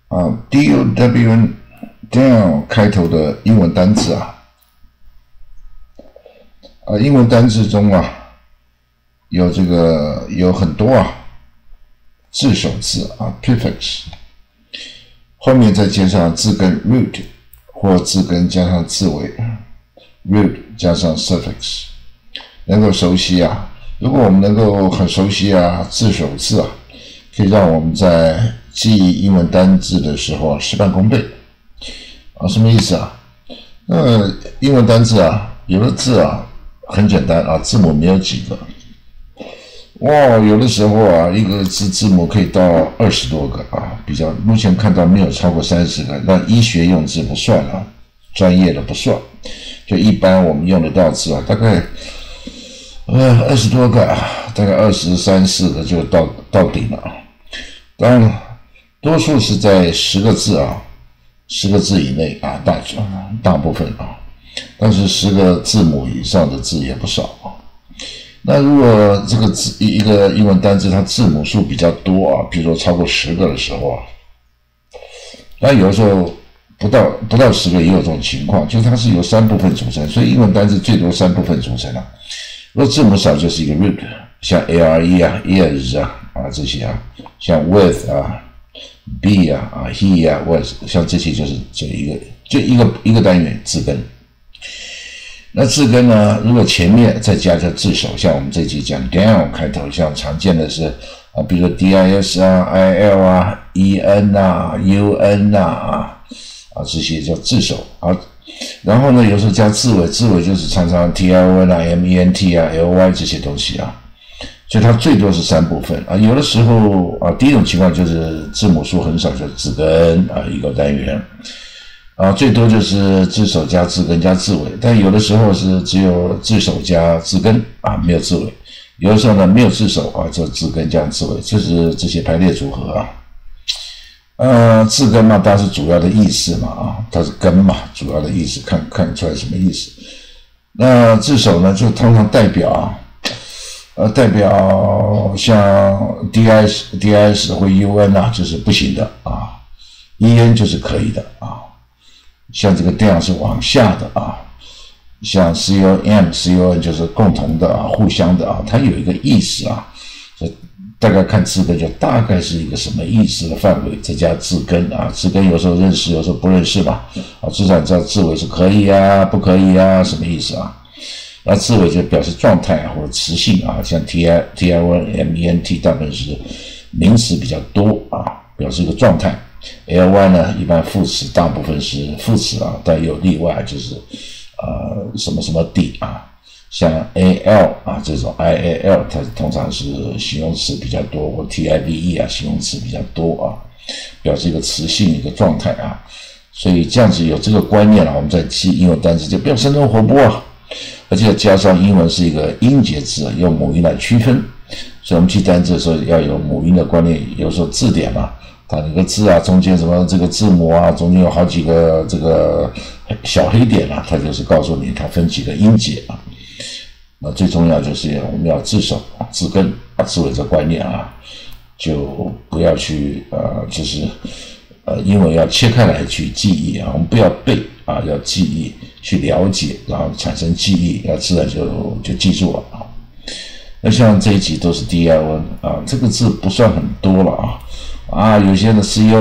down down 开头的英文单字英文单字中有很多字首字prefix， 后面再加上字根 root 或字根加上字尾 root 加上 suffix， 能够熟悉如果我们能够很熟悉字首字可以让我们在记忆英文单字的时候事半功倍什么意思那英文单字有的字很简单字母没有几个有的时候一个字母可以到20多个比较目前看到没有超过30个，但医学用字不算专业的不算，就一般我们用得到字大概20多个大概23、4个就到顶了当然多数是在10个字10个字以内大部分但是10个字母以上的字也不少那如果这个字一个英文单字它字母数比较多比如说超过10个的时候那有的时候不到10个也有这种情况，就是它是由3部分组成，所以英文单字最多3部分组成如果字母少就是一个 root， 像 are is 这些像 with be he was 像这些就一个单元字根。那字根呢，如果前面再加个字首，像我们这集讲 down 开头，像常见的是比如说 dis il en un 这些叫字首然后呢有时候加字尾，字尾就是常常 tion ment ly 这些东西所以它最多是3部分有的时候第一种情况就是字母数很少，就字根一个单元最多就是字首加字根加字尾，但有的时候是只有字首加字根没有字尾，有的时候呢没有字首就字根加字尾，就是这些排列组合字根嘛，当然是主要的意思嘛它是根嘛，主要的意思看出来什么意思。那字首呢就通常代表像 dis 或 un 就是不行的en 就是可以的像这个 down 是往下的像 com 就是共同的互相的它有一个意思大概看字根就大概是一个什么意思的范围，再加字根字根有时候认识有时候不认识嘛至少你知道字尾是可以不可以什么意思那字尾就表示状态或者词性像 tion ment 大部分是名词比较多表示一个状态ly 呢一般副词大部分是副词但有例外就是什么什么的像 al 这种 ial 它通常是形容词比较多，或 tive 形容词比较多表示一个词性一个状态所以这样子有这个观念我们在记英文单词就比较生动活泼而且加上英文是一个音节字用母音来区分，所以我们记单字的时候要有母音的观念，有时候字典它那个字中间什么这个字母中间有好几个这个小黑点它就是告诉你它分几个音节那最重要就是我们要字首字根字尾这观念就不要去就是英文要切开来去记忆我们不要背要记忆去了解，然后产生记忆，要自然就记住了那像这一集都是 DIN 这个字不算很多了有些的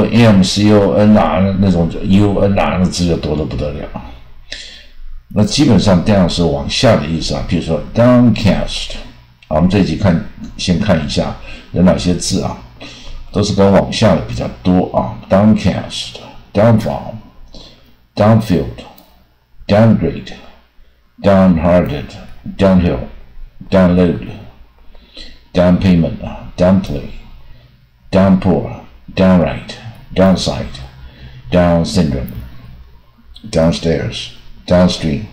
com、con 那种 un 那字就多得不得了那基本上 down 是往下的意思比如说 downcast 我们这一集先看一下有哪些字都是跟往下的比较多downcast downfall downfield downgrade downhearted downhill download downpayment downplay downpour downright downside down syndrome downstairs downstream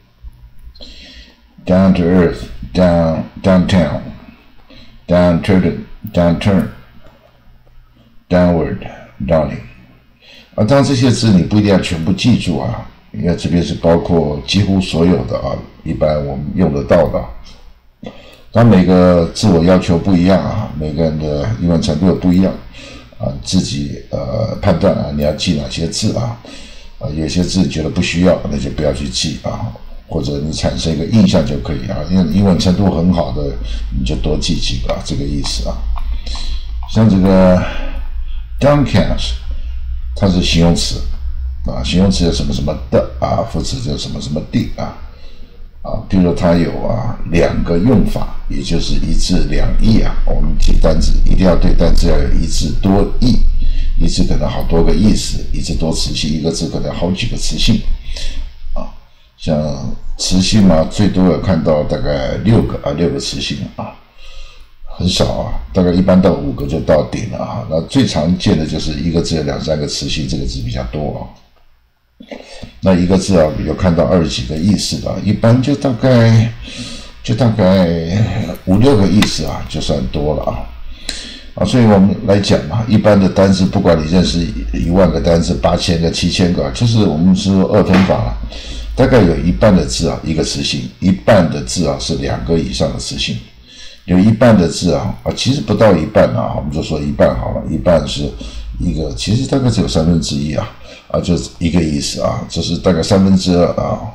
down to earth downtown downturn downward downing 当然这些字你不一定要全部记住因为这边是包括几乎所有的一般我们用得到的当然每个自我要求不一样每个人的英文程度也不一样自己判断你要记哪些字有些字觉得不需要，那就不要去记或者你产生一个印象就可以因为英文程度很好的你就多记几个这个意思像这个 downcast 它是形容词形容词有什么什么的副词就什么什么的比如说它有两个用法，也就是一字两义我们记单字一定要对单字要有一字多义，一字可能好多个意思，一字多词性，一个字可能好几个词性像词性嘛，最多有看到大概6个词性很少大概一般到5个就到顶了那最常见的就是一个字有2、3个词性，这个字比较多那一个字有看到20几个意思的，一般就大概5、6个意思就算多了所以我们来讲一般的单字，不管你认识1万个单字、8000个、7000个，就是我们说二分法大概有一半的字一个词性，一半的字是2个以上的词性，有一半的字其实不到一半我们就说一半好了，一半是一个，其实大概只有1/3就是一个意思就是大概2/3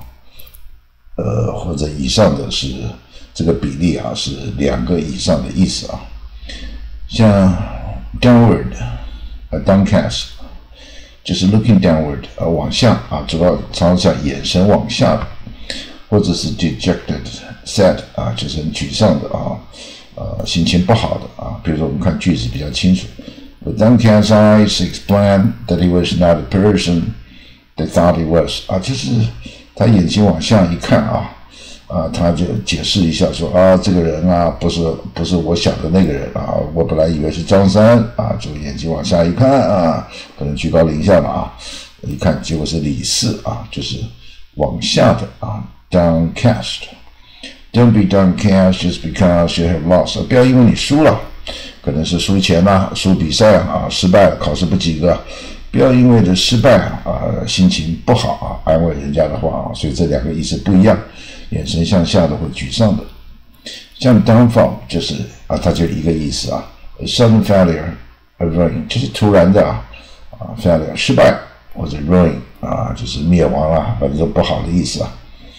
或者以上的是这个比例是2个以上的意思像 downward downcast 就是 looking downward 往下主要常常讲眼神往下的，或者是 dejected sad 就是很沮丧的心情不好的比如说我们看句子比较清楚，With downcast eyes, explained that he was not the person they thought he was 就是他眼睛往下一看他就解释一下说这个人不是我想的那个人我本来以为是张三就眼睛往下一看可能居高临下嘛一看结果是李四就是往下的downcast。 Don't be downcast just because you have lost 不要因为你输了，可能是输钱输比赛失败了，考试不及格，不要因为的失败心情不好安慰人家的话所以这2个意思不一样，眼神向下的或沮丧的。像 downfall 就是它就一个意思a sudden failure of ruin 就是突然的failure 失败，或者 ruin 就是灭亡反正都不好的意思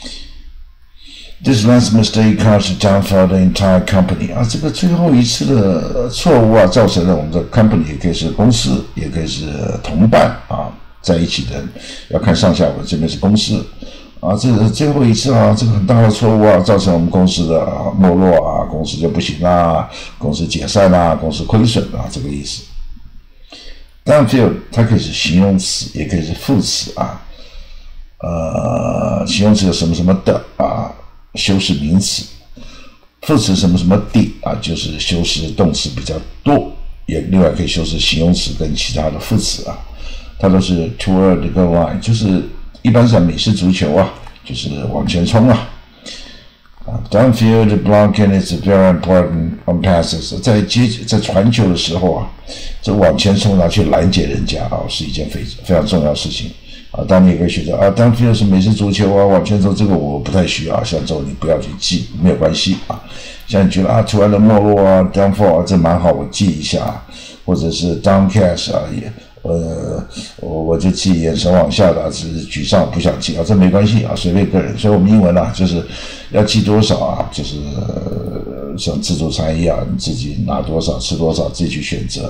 This last mistake caused the downfall of the entire company 这个最后一次的错误造成了我们的 company 也可以是公司，也可以是同伴在一起的人，要看上下文，这边是公司这个最后一次这个很大的错误造成我们公司的没落公司就不行公司解散公司亏损这个意思。Downfall 它可以是形容词，也可以是副词形容词有什么什么的修饰名词，副词什么什么的就是修饰动词比较多，也另外可以修饰形容词跟其他的副词它都是 toward the goal line 就是一般讲美式足球就是往前冲Downfield blocking is very important on passes 在传球的时候这往前冲去拦截人家是一件非常重要的事情当你也可以学着downfield 是美式足球往前走，这个我不太需要像这种你不要去记，没有关系像你觉得突然的没落downfall 这蛮好，我记一下或者是 downcast 我就记眼神往下的只是沮丧不想记这没关系随便个人。所以我们英文就是要记多少就是像自助餐一样，你自己拿多少吃多少自己去选择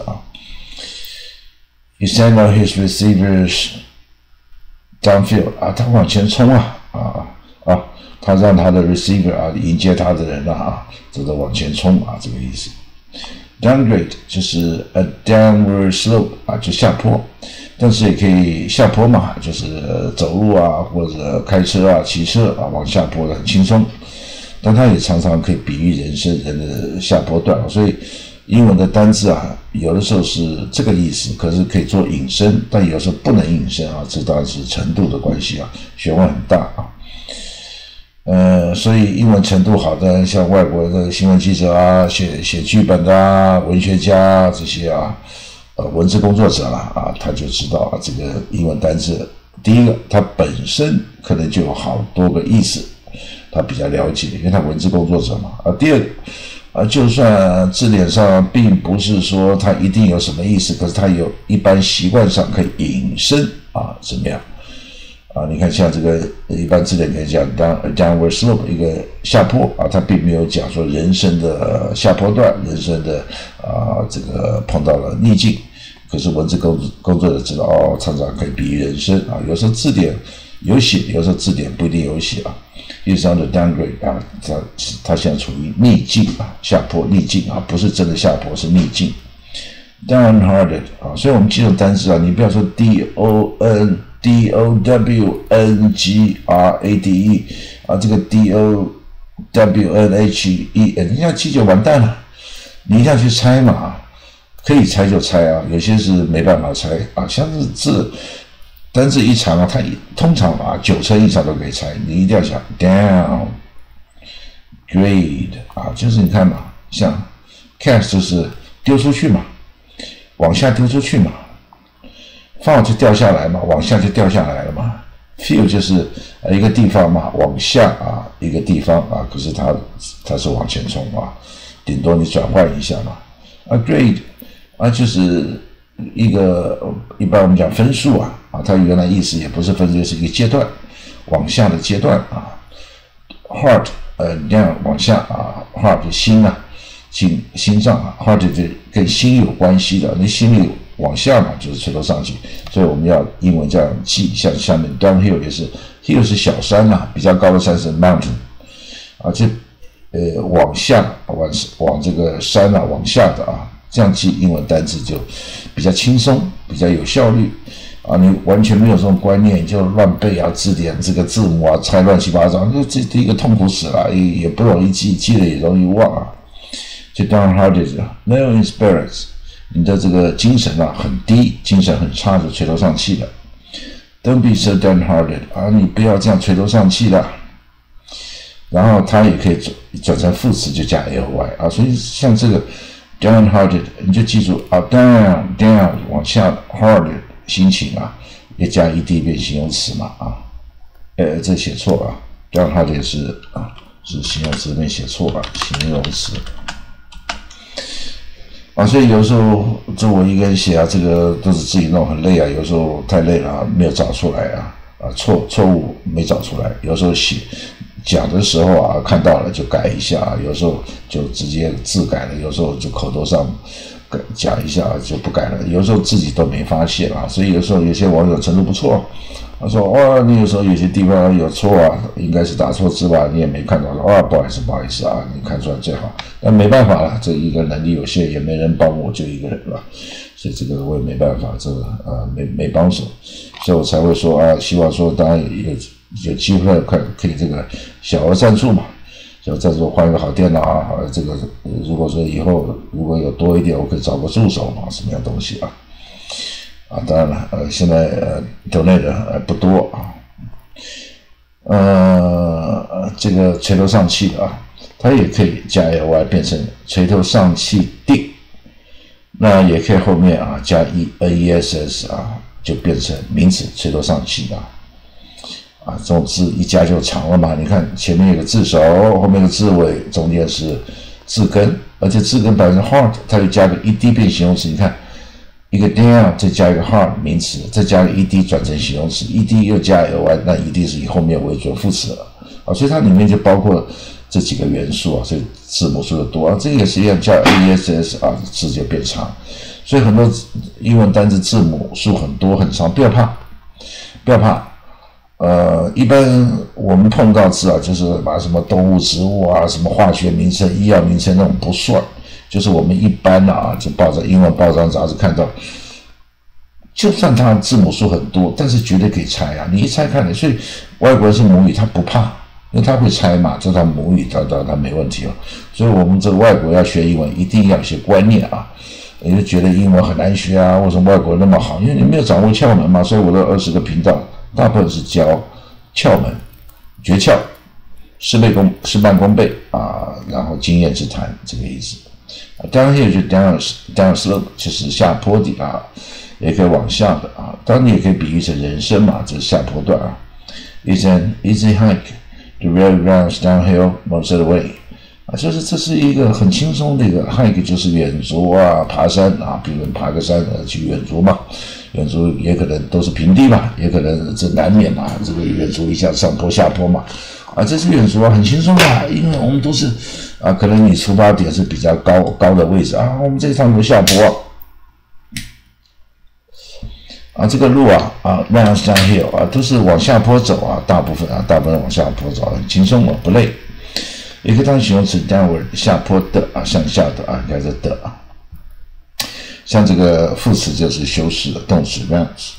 He sent out his receivers downfield 他往前冲他让他的 receiver 迎接他的人这个往前冲这个意思。Downgrade 就是 a downward slope 就下坡，但是也可以下坡嘛，就是走路或者开车骑车往下坡的很轻松，但它也常常可以比喻人的下坡段所以英文的单字有的时候是这个意思，可是可以做引申，但有时候不能引申这当然是程度的关系学问很大所以英文程度好的像外国的新闻记者写剧本的文学家这些文字工作者他就知道这个英文单字，第一个它本身可能就有好多个意思，他比较了解，因为他文字工作者嘛第二个就算字典上并不是说它一定有什么意思，可是它有一般习惯上可以引申怎么样？你看像这个一般字典可以讲 downward slope 一个下坡它并没有讲说人生的下坡段，人生的这个碰到了逆境。可是文字工作者知道常常可以比喻人生有时候字典有写，有时候字典不一定有写He's on the downgrade 他现在处于逆境下坡逆境不是真的下坡，是逆境。Downhearted 所以我们记住单词你不要说 DOWNGRADE 这个 DOWNHEN 你要记就完蛋了，你一定要去猜嘛，可以猜就猜有些是没办法猜像是字单字一长它通常9成以上都可以猜，你一定要想 downgrade 就是你看嘛，像 cast 就是丢出去嘛，往下丢出去嘛，fall 就掉下来嘛，往下就掉下来了嘛 ，feel 就是一个地方嘛，往下一个地方可是它是往前冲顶多你转换一下嘛，grade 就是一般我们讲分数它原来意思也不是分数，就是一个阶段，往下的阶段heart down 往下heart 心心脏heart 就跟心有关系的，你心里往下嘛，就是垂头丧气，所以我们要英文这样记，像下面 downhill 也是 hill 是小山比较高的山是 mountain 就往下往这个山往下的这样记英文单词就比较轻松，比较有效率你完全没有这种观念，你就乱背字典这个字母猜乱七八糟，这第一个痛苦死了，也不容易记，记了也容易忘就 downhearted low in spirits 你的这个精神很低，精神很差，就垂头丧气的。Don't be so downhearted 你不要这样垂头丧气的。然后它也可以转成副词，就加 ly 所以像这个 downhearted 你就记住down 往下 hard 心情也加 ed 变形容词嘛这写错了downhearted 是形容词没写错形容词所以有时候就我一个人写这个都是自己弄很累有时候太累了没有找出来错误没找出来，有时候讲的时候看到了就改一下有时候就直接字改了，有时候就口头上讲一下就不改了，有时候自己都没发现所以有时候有些网友程度不错，他说你有时候有些地方有错应该是打错字吧，你也没看到不好意思你看出来最好，但没办法了，这一个能力有限，也没人帮我，就一个人了，所以这个我也没办法，这个没帮手，所以我才会说希望说当然有机会可以这个小额赞助嘛，小额赞助换一个好电脑这个如果说以后如果有多一点，我可以找个助手什么样东西当然了现在donate的不多这个垂头丧气的它也可以加 ly 变成垂头丧气的，那也可以后面加 ess 就变成名词垂头丧气的这种字一加就长了嘛，你看前面有个字首，后面有个字尾，中间是字根，而且字根本身 heart 它就加个 ed 变形容词，你看一个 down 再加一个 heart 名词，再加个 ed 转成形容词， ed 又加 ly 那一定是以后面为准副词了所以它里面就包括这几个元素所以字母数的多这个也是一样，加 ess 字就变长，所以很多英文单字字母数很多很长，不要怕一般我们碰到字就是把什么动物植物什么化学名称医药名称那种不算，就是我们一般就英文报章杂志看到，就算它字母数很多，但是绝对可以猜你一猜看所以外国人是母语他不怕，因为他会猜嘛，这他母语他没问题所以我们这个外国要学英文一定要有些观念你就觉得英文很难学为什么外国人那么好，因为你没有掌握窍门嘛，所以我的20个频道大部分是教窍门诀窍，事半功倍然后经验之谈这个意思downhill 就 down slope 就是下坡底也可以往下的当然也可以比喻成人生嘛，这是下坡段It's an easy hike. The road runs downhill most of the way. 就是这是一个很轻松的一个 hike， 就是远足啊，爬山啊，比如爬个山去远足嘛，远足也可能都是平地嘛，也可能这难免嘛，这个远足一下上坡下坡嘛，这是远足啊，很轻松啊，因为我们都是可能你出发点是比较高的位置啊，我们这一趟路下坡这个路run downhill 都是往下坡走大部分往下坡走，很轻松不累。也可以当形容词 downward 下坡的向下的应该是的像这个副词就是修饰的动词 rounds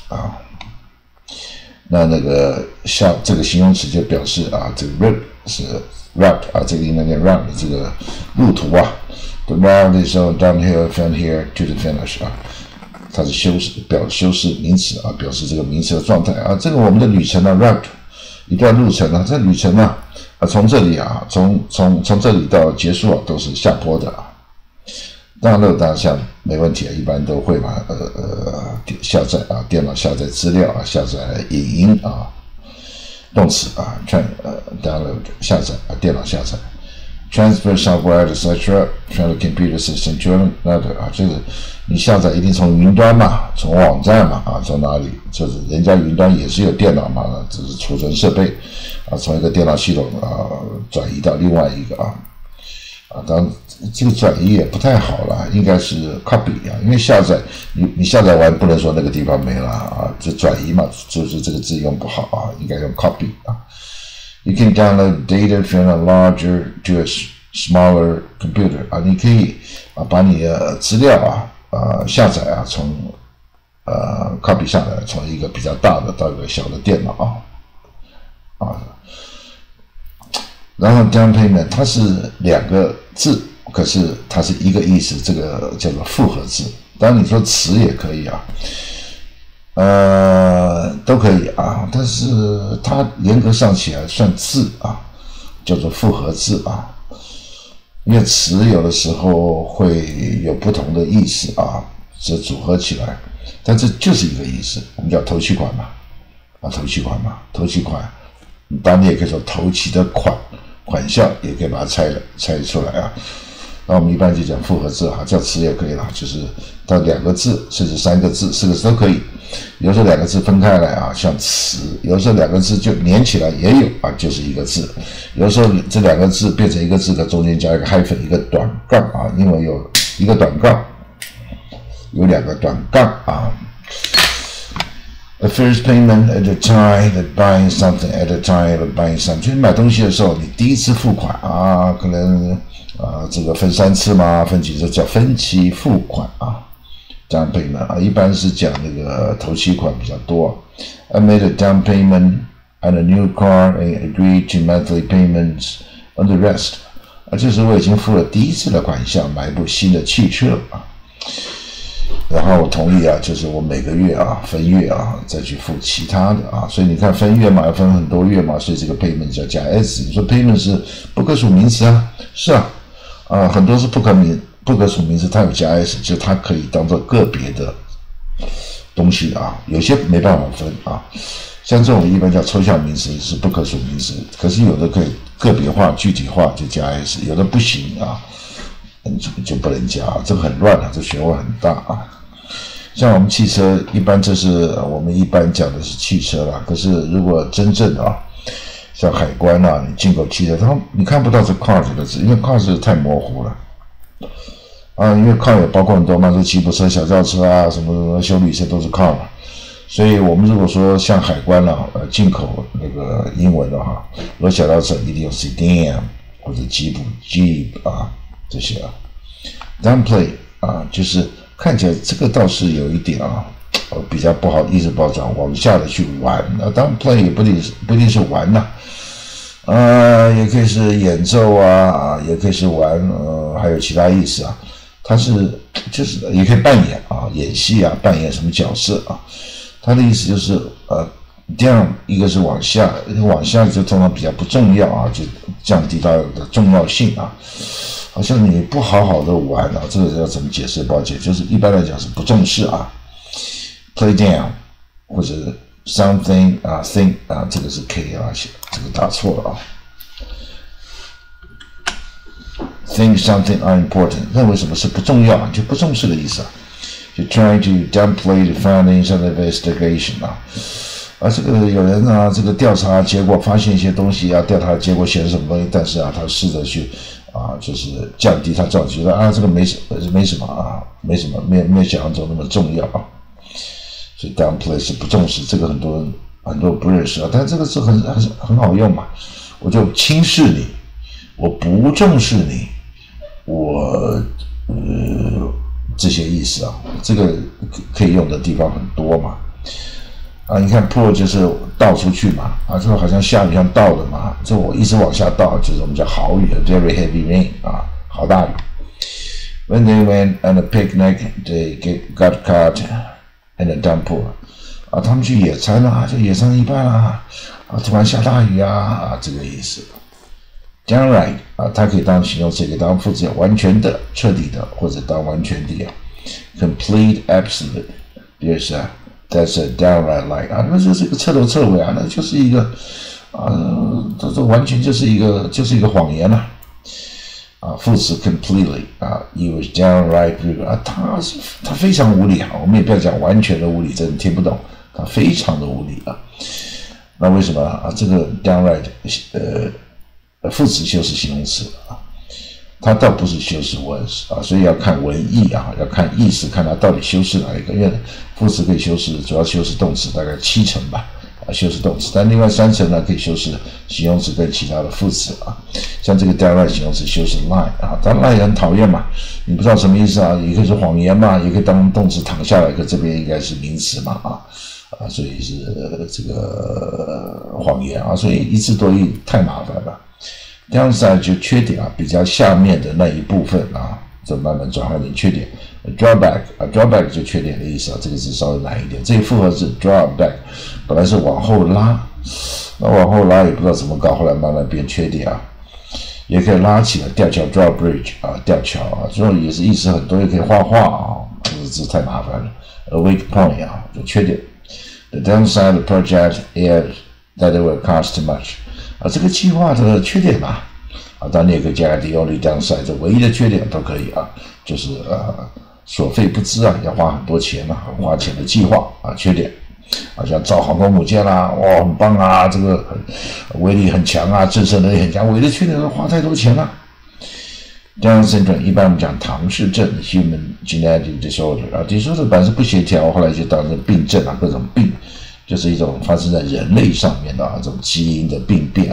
那个这个形容词就表示这个 route 是 route 这个应该念 route 这个路途the route is all downhill from here to the finish 它是修饰名词表示这个名词的状态这个我们的旅程route 一段路程这旅程从这里从这里到结束都是下坡的当然当下没问题一般都会嘛下载电脑下载资料下载影音动词download 下载电脑下载 transfer software etc. from the computer system to another 就是你下载一定从云端嘛，从网站嘛从哪里？就是人家云端也是有电脑嘛，只是储存设备从一个电脑系统转移到另外一个当然这个转移也不太好了，应该是 copy 因为下载你下载完不能说那个地方没了就转移嘛，就是这个字用不好应该用 copy You can download data from a larger to a smaller computer 你可以把你的资料下载从copy 下来，从一个比较大的到一个小的电脑然后 down payment 它是2个字，可是它是一个意思，这个叫做复合字。当然你说词也可以都可以但是它严格上起来算字叫做复合字因为词有的时候会有不同的意思这组合起来，但这就是一个意思，我们叫头期款嘛头期款当然你也可以说头期的款项，也可以把它拆出来那我们一般就讲复合字叫词也可以了，就是它2个字甚至3个字4个字都可以，有时候2个字分开来像词，有时候2个字就连起来也有就是一个字，有时候这2个字变成一个字的中间加一个 hyphen 一个短杠因为有一个短杠有2个短杠The first payment at a time that buying something at a time of buying something 就是买东西的时候你第一次付款可能这个分3次嘛，分几次叫分期付款down payment 一般是讲那个头期款比较多I made a down payment on a new car and agreed to monthly payments on the rest 就是我已经付了第一次的款项买一部新的汽车然后我同意就是我每个月分月再去付其他的所以你看分月嘛，要分很多月嘛，所以这个 payment 就要加 s。你说 payment 是不可数名词是很多是不可数名词，它有加 s， 就它可以当做个别的东西有些没办法分像这种一般叫抽象名词是不可数名词，可是有的可以个别化具体化就加 s， 有的不行就不能加，这个很乱这学问很大像我们汽车一般，这是我们一般讲的是汽车啦，可是如果真正像海关你进口汽车你看不到这 car 这个字，因为 car 是太模糊了因为 car 也包括很多嘛，这吉普车小轿车什么休旅车都是 car 嘛，所以我们如果说像海关进口那个英文的话，如果小轿车一定用 sedan 或者吉普 jeep 这些downplay 就是看起来这个倒是有一点比较不好意思包装，往下的去玩downplay 也不一定是玩也可以是演奏也可以是玩还有其他意思它是就是也可以扮演演戏扮演什么角色它的意思就是down 一个是往下就通常比较不重要就降低它的重要性好像你不好好的玩这个要怎么解释？抱歉，就是一般来讲是不重视play down 或者 something thing 这个是 K 这个打错了 think something unimportant， 认为什么是不重要就不重视的意思啊。就 trying to downplay the findings of the investigation 这个有人这个调查结果发现一些东西调查结果显示什么东西，但是他试着去就是降低他这样觉得这个没什么没什么，没有想象中那么重要所以 downplay 是不重视，这个很多人不认识但这个是很好用嘛，我就轻视你，我不重视你，我这些意思这个可以用的地方很多嘛你看 pour 就是倒出去嘛这个好像下雨像倒的嘛，这我一直往下倒，就是我们叫豪雨 very heavy rain 好大雨。When they went on a picnic, they got caught in a downpour 他们去野餐就野餐一半突然下大雨这个意思。Downright 它可以当形容词，也可以当副词，完全的、彻底的，或者当完全的complete, absolute， 比如说That's a downright lie 那就是一个彻头彻尾那就是一个这完全就是一个谎言副词 completely he was downright rude 他非常无理我们也不要讲完全的无理，真的听不懂，他非常的无理那为什么这个 downright 副词修饰形容词它倒不是修饰 was 所以要看文意要看意思，看它到底修饰哪一个，因为副词可以修饰，主要修饰动词大概70%吧修饰动词，但另外30%呢可以修饰形容词跟其他的副词像这个 downright 形容词修饰 lie 当然 lie 也很讨厌嘛，你不知道什么意思也可以是谎言嘛，也可以当动词躺下来，可这边应该是名词嘛所以是这个谎言所以一字多义太麻烦了。Downside 就缺点比较下面的那一部分就慢慢转换成缺点。Drawback 就缺点的意思这个字稍微难一点。这个复合字 drawback 本来是往后拉，那往后拉也不知道怎么搞，后来慢慢变缺点也可以拉起来，吊桥 drawbridge 吊桥这种也是意思很多，也可以画画这个字太麻烦了。A weak point 就缺点。The downside of the project is that it will cost too much。这个计划的缺点当然你也可以加 the only downside， 这唯一的缺点都可以就是所费不赀要花很多钱很花钱的计划缺点像造航空母舰哇很棒这个威力很强震慑能力很强，唯一的缺点是花太多钱Down syndrome 一般我们讲唐氏症 human genetic disorder disorder 本来是不协调，后来就当成病症各种病，就是一种发生在人类上面的这种基因的病变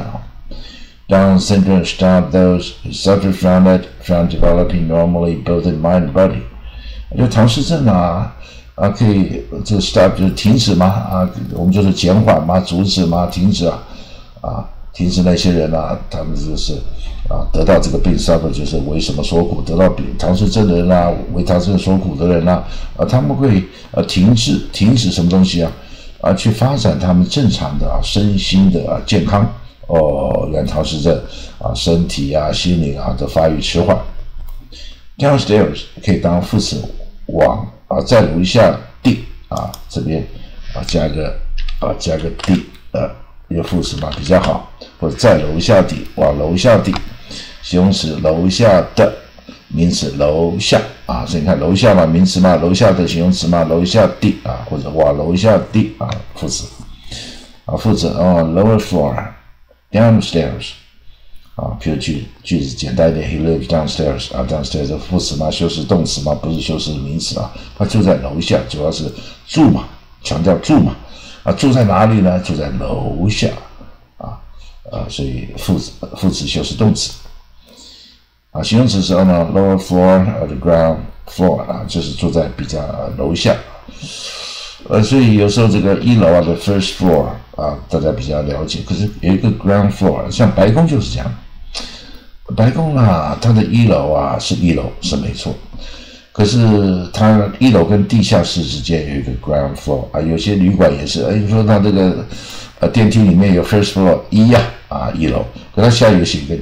Down syndrome stops those who suffer from it from developing normally both in mind and body。就唐氏症可以这个 stop 就是停止嘛我们就是减缓嘛，阻止嘛，停止停止那些人他们就是得到这个病 suffer 就是为什么所苦，得到唐氏症的人为唐氏症所苦的人他们会停止什么东西去发展他们正常的身心的健康原来唐氏症身体心灵的发育迟缓。Downstairs 可以当副词，往在楼下地这边加个地一个副词嘛比较好，或者在楼下地，往楼下地，形容词楼下的，名词楼下所以你看楼下嘛名词嘛，楼下的形容词嘛，楼下地或者往楼下地副词副词lower floor downstairs比如句子简单一点 he lives downstairs downstairs 的副词嘛，修饰动词嘛，不是修饰名词他住在楼下，主要是住嘛，强调住嘛住在哪里呢？住在楼下所以副词修饰动词形容词时候呢 lower floor the ground floor 就是住在比较楼下所以有时候这个一楼的 first floor大家比较了解，可是有一个 ground floor， 像白宫就是这样。白宫它的一楼是一楼是没错，可是它一楼跟地下室之间有一个 ground floor 有些旅馆也是你说它这个电梯里面有 first floor 一楼，可它下有写一个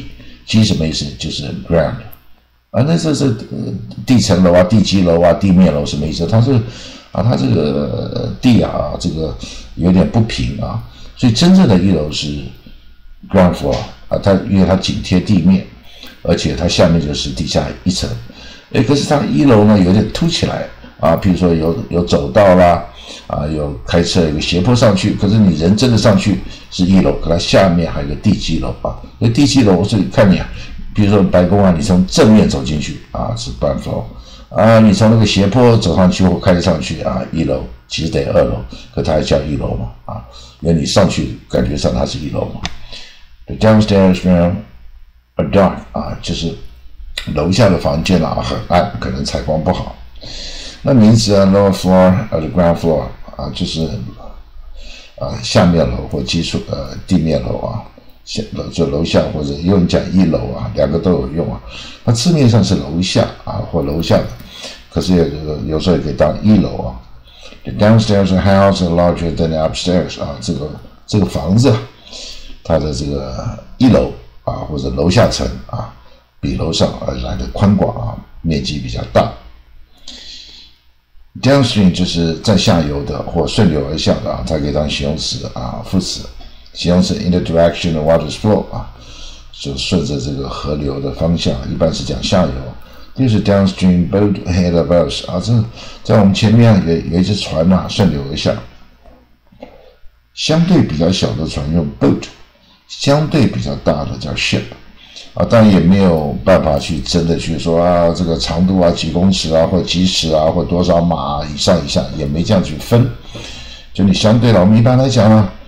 G 什么意思？就是 ground 那这是地层楼地基楼地面楼什么意思？它是它这个地这个有点不平所以真正的一楼是 ground floor 因为它紧贴地面而且它下面就是地下一层。可是它的1楼呢有点凸起来啊，比如说有走道啦，啊，有开车有个斜坡上去，可是你人真的上去是1楼，可它下面还有个地基楼啊。那地基楼是看你啊，比如说白宫啊，你从正面走进去啊是半楼啊，你从那个斜坡走上去或开上去啊，1楼其实得2楼，可它还叫1楼嘛啊，因为你上去感觉上它是1楼嘛。The downstairs room are dark 啊，就是楼下的房间啊很暗，可能采光不好。那名词啊 ，lower floor the ground floor 啊，就是下面楼或地面楼啊，就楼下或者有人讲1楼啊，两个都有用啊。那字面上是楼下啊或楼下的，可是有时候也可以当1楼啊。The downstairs house is larger than the upstairs 啊，这个房子它的这个1楼啊或者楼下层啊，比楼上来的宽广啊，面积比较大。Downstream 就是在下游的或顺流而下的啊，它可以当形容词啊副词。形容词 in the direction of water's flow 啊，就顺着这个河流的方向，一般是讲下游。就是 downstream boat ahead of us 啊，这在我们前面有一只船啊，顺流而下。相对比较小的船用 boat， 相对比较大的叫 ship。啊，当然也没有办法去真的去说啊，这个长度啊几公尺啊，或几尺啊，或多少码以上以下，也没这样去分。就你相对的，我们一般来讲呢，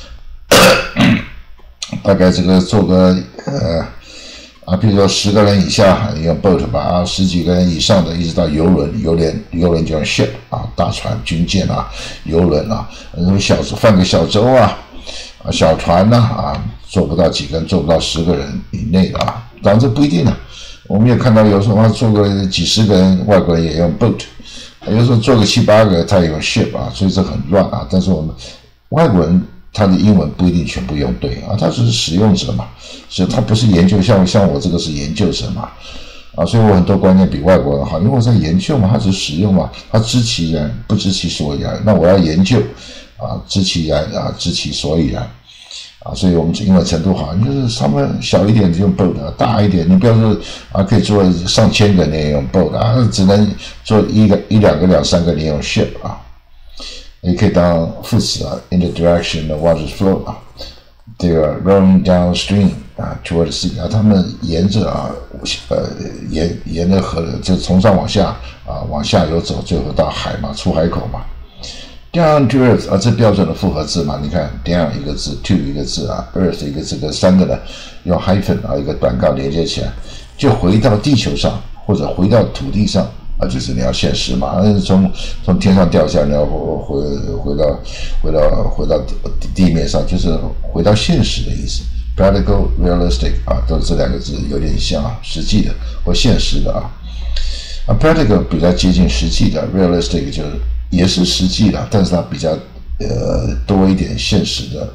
大概这个做个比如说10个人以下用 boat 吧啊，10几个人以上的，一直到游轮就叫 ship 啊，大船、军舰啊、游轮啊，放个小舟啊。小船呢坐不到几个人，坐不到10个人以内的啊，当然这不一定的。我们也看到有时候坐个几十个人，外国人也用 boat， 有时候坐个7、8个他也用 ship 啊，所以这很乱啊。但是我们外国人他的英文不一定全部用对啊，他只是使用者嘛，所以他不是研究，像我这个是研究者嘛啊，所以我很多观念比外国人好，因为我在研究嘛，他只是使用嘛，他知其然不知其所以然，那我要研究。知其然啊，知其所以然啊，所以我们英文程度好，你就是稍微小一点就用 boat， 大一点你不要说可以做上千个你也用 boat 啊，只能做一两个、2、3个你用 ship 啊，也可以当副词啊 ，in the direction of water's flow 啊 ，they are rowing downstream toward the sea 啊，他们沿着沿着河就从上往下往下游走，最后到海嘛，出海口嘛。Down to earth 这标准的复合字嘛，你看 down 一个字 to 一个字earth 一个字跟3个呢用 hyphen 一个短杠连接起来，就回到地球上或者回到土地上就是你要现实嘛，从天上掉下来，你要回到地面上，就是回到现实的意思。Practical, realistic 都这2个字有点像实际的或现实的practical 比较接近实际的 ，realistic 就是也是实际的，但是它比较多一点现实的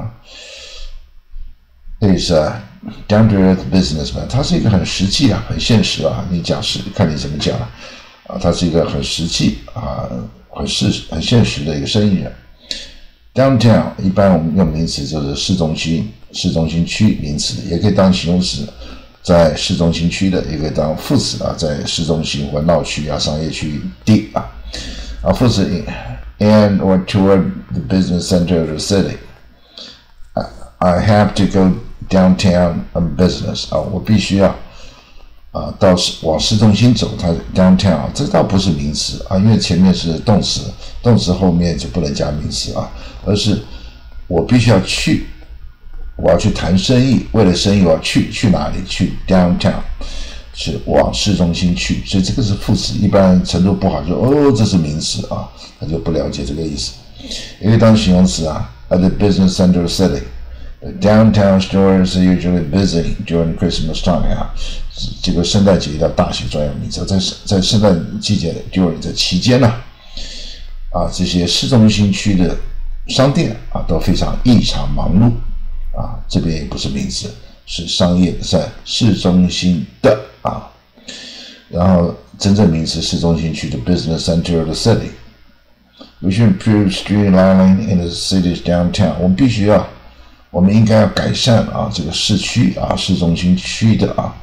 is down to earth businessman， 他是一个很实际很现实你讲看你怎么讲他是一个很实际很现实的一个生意人。Downtown 一般我们用名词就是市中心区名词，也可以当形容词。在市中心区的也可以当副词在市中心或闹区商业区地副词 in or toward the business center of the city. I have to go downtown on business 我必须要往市中心走，它 downtown 这倒不是名词因为前面是动词，动词后面就不能加名词而是我必须要去。我要去谈生意，为了生意我要去哪里？去 downtown， 是往市中心去，所以这个是副词。一般程度不好就这是名词他就不了解这个意思。也可以当形容词at the business center of the city. The downtown stores are usually busy during Christmas time 这个圣诞节要大写专有名词，在圣诞季节 during 这期间这些市中心区的商店都非常异常忙碌。这边也不是名词，是商业在市中心的然后真正名词市中心区的 business center of the city. We should improve streamlining in the city's downtown. 我们应该要改善这个市区市中心区的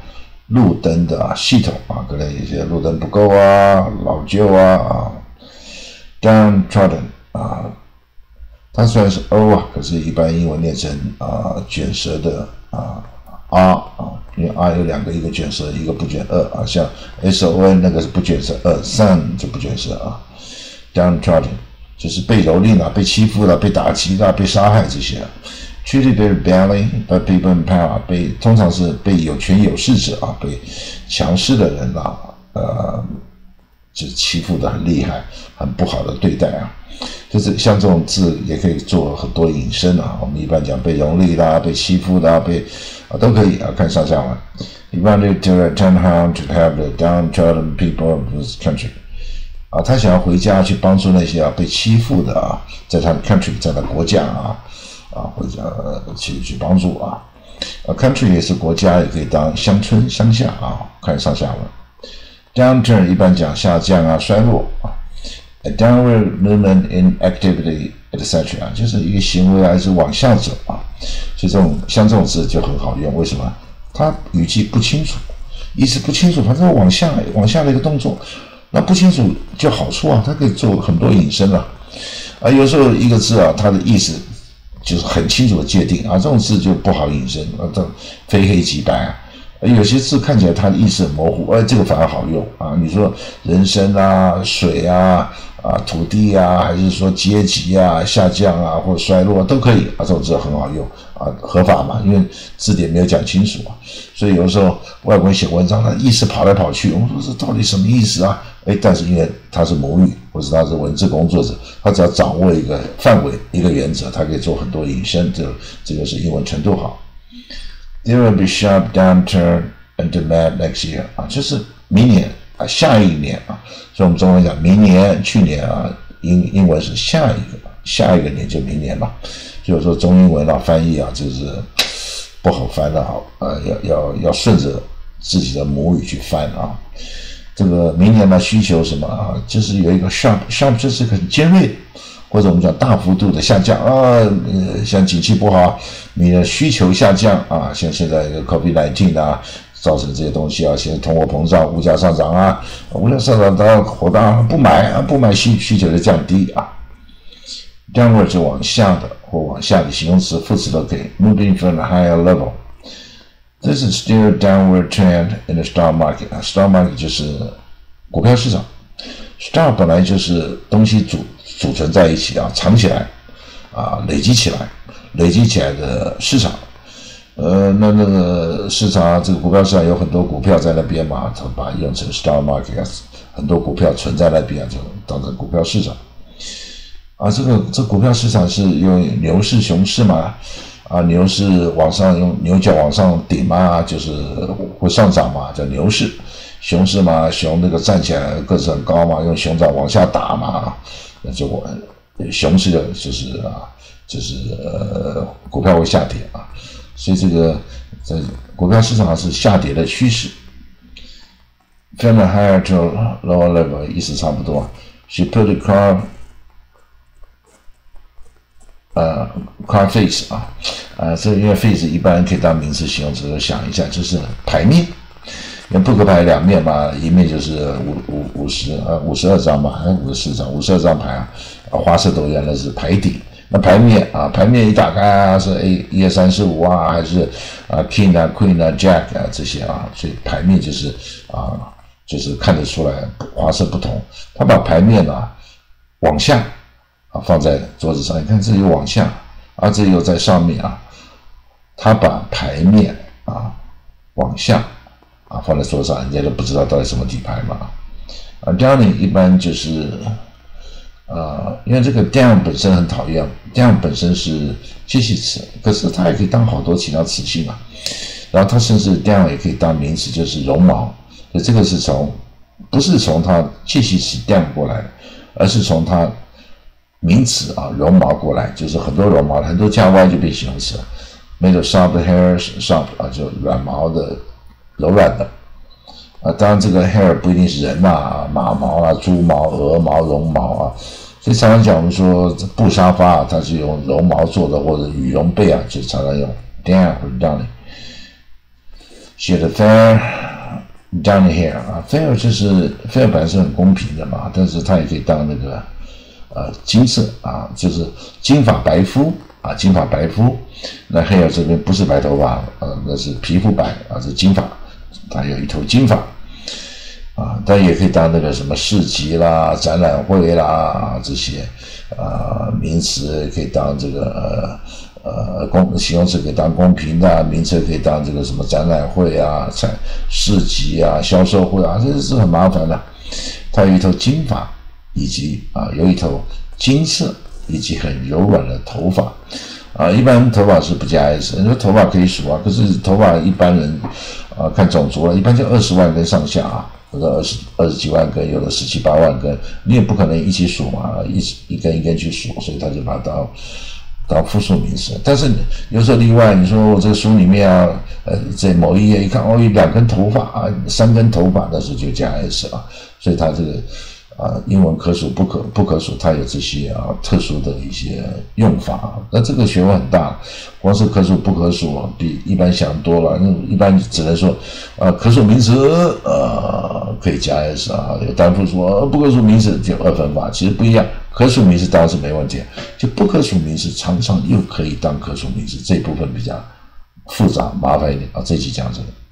路灯的系统啊，可能有些路灯不够啊，老旧啊downtrodden 啊，它虽然是 O 啊，可是一般英文念成卷舌的R 啊，因为 R 有两个，一个卷舌，一个不卷啊，像 SON 那个是不卷舌，son 就不卷舌啊 ，downtrodden 就是被蹂躏了、被欺负了、被打击了、被杀害这些。Treated very badly by people in power， 通常是被有权有势者啊，被强势的人就欺负的很厉害，很不好的对待啊。就是像这种字也可以做很多引申啊。我们一般讲被蹂躏啦、被欺负啦、都可以啊，看上下文。He wanted to return home to help the downtrodden people of his country。他想要回家去帮助那些被欺负的在他的 country， 在他国家回家去帮助country 也是国家，也可以当乡村、乡下看上下文。Downturn 一般讲下降衰落A downward movement in activity, etc. 就是一个行为还是往下走所以像这种字就很好用。为什么？它语气不清楚，意思不清楚，反正往下的一个动作，那不清楚就好处它可以做很多引申有时候一个字它的意思就是很清楚的界定这种字就不好引申这非黑即白有些字看起来它的意思很模糊这个反而好用你说人生水土地还是说阶级下降或衰落都可以这种字很好用合法嘛，因为字典没有讲清楚所以有时候外国人写文章，他意思跑来跑去，我们说这到底什么意思但是因为他是母语或者他是文字工作者，他只要掌握一个范围一个原则，他可以做很多引申，这个是英文程度好。There will be sharp downturn and demand next year 就是明年下一年所以我们中文讲明年、去年英文是下一个年就明年嘛。所以有时候中英文翻译就是不好翻的要顺着自己的母语去翻这个明年的需求什么就是有一个 sharp 就是很尖锐，或者我们讲大幅度的下降像景气不好，你的需求下降像现在COVID-19 造成这些东西现在通货膨胀、物价上涨物价上涨大家火大不买需求就降低Downward 是往下的或往下的形容词、副词都可以。Moving from a higher level. This is still a downward trend in the stock market. Stock market 就是股票市场。Stock 本来就是东西组成在一起藏起来累积起来的市场。那个市场这个股票市场有很多股票在那边嘛，他把它用成 stock market， 很多股票存在那边就当成股票市场。这股票市场是用牛市、熊市嘛？牛市往上用牛角往上顶嘛，就是会上涨嘛，叫牛市。熊市嘛，熊那个站起来个子很高嘛，用熊掌往下打嘛，熊市的就是股票会下跌所以这个在股票市场是下跌的趋势。From a higher to lower level 意思差不多。She put the car face 这因为 face 一般可以当名词形容词，想一下就是牌面，因为扑克牌两面嘛，一面就是52张嘛，54张，52张牌花色都一样，那是牌底。那牌面一打开是1、2、3、4、5还是King Queen Jack 这些所以牌面就是就是看得出来花色不同。他把牌面往下放在桌子上，你看这里往下这里又在上面他把牌面往下放在桌上，人家都不知道到底什么底牌嘛。Downing 一般就是因为这个 down 本身很讨厌 ，down 本身是介系词，可是它也可以当好多其他词性然后它甚至 down 也可以当名词，就是绒毛。所以这个是不是从它介系词 down 过来的，而是从它名词绒毛过来，就是很多绒毛，很多加 y 就变形容词了。Made of soft hair，soft 就软毛的、柔软的。当然这个 hair 不一定是人马毛猪毛、鹅毛、绒毛所以常常讲我们说布沙发它是用绒毛做的，或者羽绒被就常常用 down 或者 downing。She had a fair down here 啊 ，fair 就是 fair 本来是很公平的嘛，但是它也可以当那个金色啊，就是金发白肤啊，金发白肤。那 hair 这边不是白头发那是皮肤白啊，是金发，它有一头金发啊，但也可以当那个什么市集啦、展览会啦这些名词可以当这个形容词可以当公平的，名词可以当这个什么展览会啊、市集啊、销售会啊，这是很麻烦的。它有一头金发，以及有一头金色，以及很柔软的头发一般头发是不加 s， 你说头发可以数可是头发一般人看种族了，一般就20万根上下有的20几万根，有的17、8万根，你也不可能一起数嘛，一根一根去数，所以他就把它当复数名词。但是有时候例外，你说我这个书里面在某一页一看有2根头发3根头发，那时候就加 s 所以它这个英文可数不可数，它有这些特殊的一些用法那这个学问很大，光是可数不可数比一般想多了。一般只能说可数名词可以加 s 有单复数不可数名词就2分法，其实不一样。可数名词当然是没问题，就不可数名词常常又可以当可数名词，这一部分比较复杂麻烦一点这一集讲这个。